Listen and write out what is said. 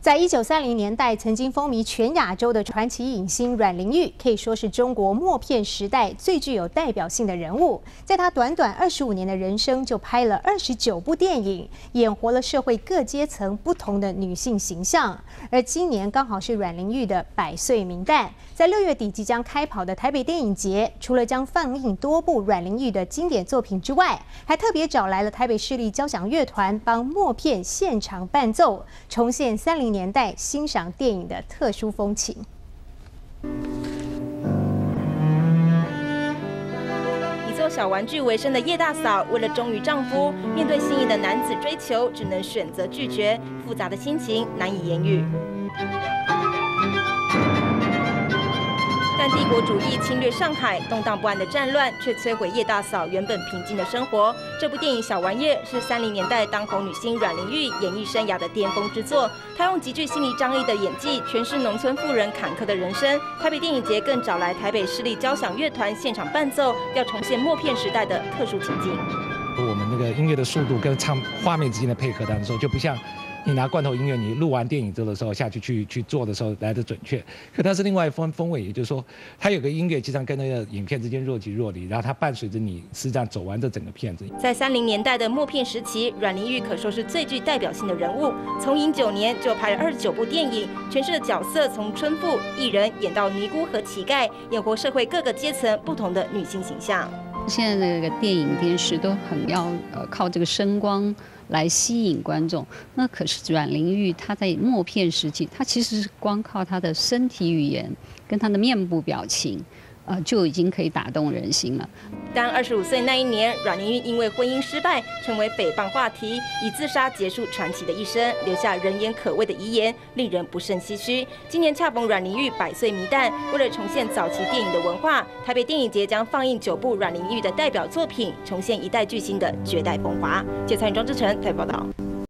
在1930年代，曾经风靡全亚洲的传奇影星阮玲玉，可以说是中国默片时代最具有代表性的人物。在她短短25年的人生，就拍了29部电影，演活了社会各阶层不同的女性形象。而今年刚好是阮玲玉的100岁冥诞，在6月底即将开跑的台北电影节，除了将放映多部阮玲玉的经典作品之外，还特别找来了台北市立交响乐团帮默片现场伴奏，重现30年代欣赏电影的特殊风情。 以做小玩具为生的叶大嫂，为了忠于丈夫，面对心仪的男子追求，只能选择拒绝，复杂的心情难以言喻。但帝国主义侵略上海，动荡不安的战乱却摧毁叶大嫂原本平静的生活。这部电影《小玩意儿》是30年代当红女星阮玲玉演艺生涯的巅峰之作。她用极具心理张力的演技诠释农村妇人坎坷的人生。台北电影节更找来台北市立交响乐团现场伴奏，要重现默片时代的特殊情境。 我们那个音乐的速度跟画面之间的配合当中，就不像你拿罐头音乐，你录完电影之后的时候下去做的时候来得准确。可它是另外一风味，也就是说，它有个音乐，经常跟那个影片之间若即若离，然后它伴随着你实际上走完这整个片子。 在30年代的默片时期，阮玲玉可说是最具代表性的人物。从09年就拍了29部电影，诠释的角色从村妇、艺人演到尼姑和乞丐，演活社会各个阶层不同的女性形象。 现在这个电影电视都很要靠这个声光来吸引观众，那可是阮玲玉她在默片时期，她其实是光靠她的身体语言跟她的面部表情，就已经可以打动人心了。 当25岁那一年，阮玲玉因为婚姻失败成为诽谤话题，以自杀结束传奇的一生，留下人言可畏的遗言，令人不胜唏嘘。今年恰逢阮玲玉100岁冥诞，为了重现早期电影的文化，台北电影节将放映9部阮玲玉的代表作品，重现一代巨星的绝代风华。记者蔡云庄之城台北报道。